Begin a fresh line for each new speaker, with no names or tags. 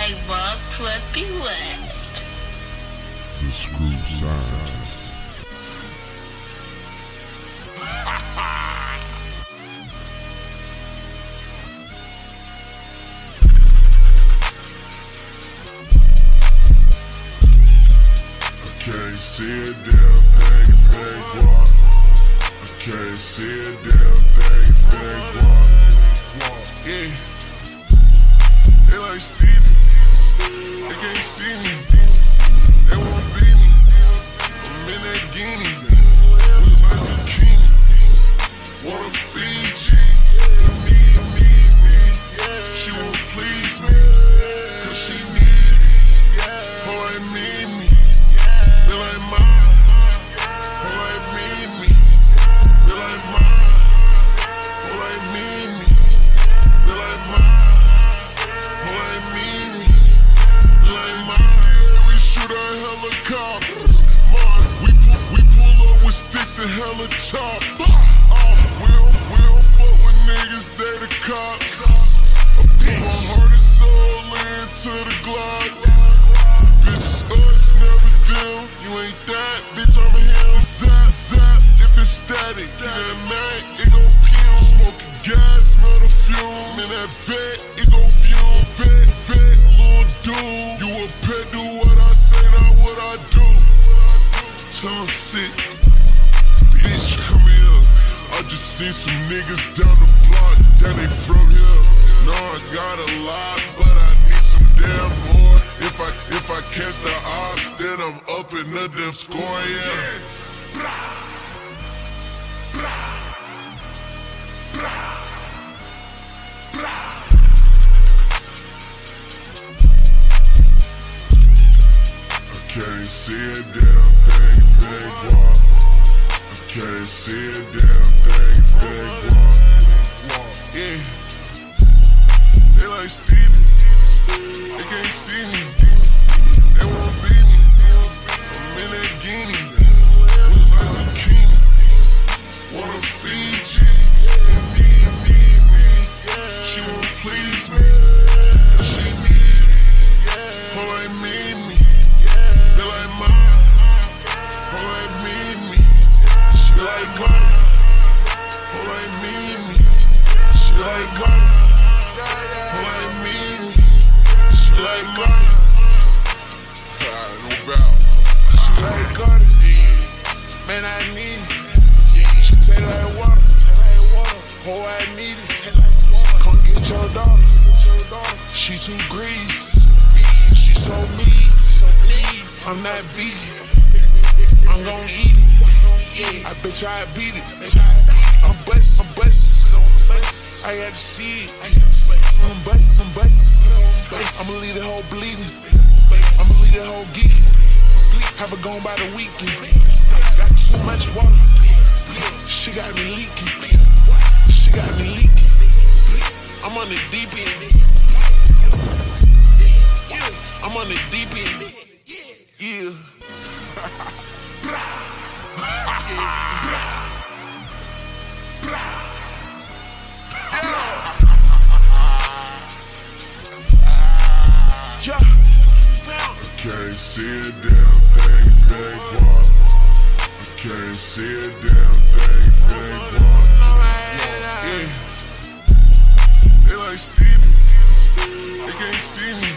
Playboi Trippie Redd.
The screw scientist. Can't see a damn thing if it ain't guap. I can't see a damn thing if it ain't guap. Yeah, they like Stevie. They can't see me. They won't be me. I'm in that Ghini. Looks like zucchini. Wanna Fiji. Me. She won't please me. Cause she needy. Oh, I need me. They like mine, oh like me, they like mine, oh like me, they like mine, oh like me, they like mine. Yeah, we shoot our helicopters, mine. We pull up with sticks and hella chop. We don't fuck with niggas, they the cops. I put my heart and soul into the Glock. Bitch, us, never them. You ain't that, bitch, I'm him. Zap, if it's static. You that Mac, it gon' fume. Smoking gas, smell the fume. In that vet, it gon' fume. Vet, little dude. You a pet, do what I say, not what I do. Tell him sit. Bitch, come here. I just seen some niggas down the block, that they from here. No, I got a lot, but I need some damn more. If I catch the ops, then I'm up in the damn score, yeah. I can't see a damn thing if it ain't guap. I can't see a damn thing if it ain't guap. Yeah, they like Stevie. They can't see me. They won't be me. I'm in that Ghini. Looks like zucchini. Wanna Fiji. Me. She won't please me. Cause she needy. Oh, like me. They like mine. Oh, like me. She like mine. Oh, like me. She like mine. Oh, like me. She like mine. No doubt. She like Carti. Man, I need it. She taste like water. Oh, I need it. Come get your daughter. She too greasy. She so meat. I'm not vegan. I'm gon' eat it. I bet you I beat it. I'm blessed. I had to see it. I'm blessed. I'ma leave the whole bleeding. I'ma leave the whole geeking. Have her gone by the weekend. Got too much water. She got me leaking. I'm on the deep end. I'm on the deep end. Yeah. Can't see a damn thing if it ain't guap. I can't see a damn thing if it ain't guap. Yeah, they like Stevie. They can't see me.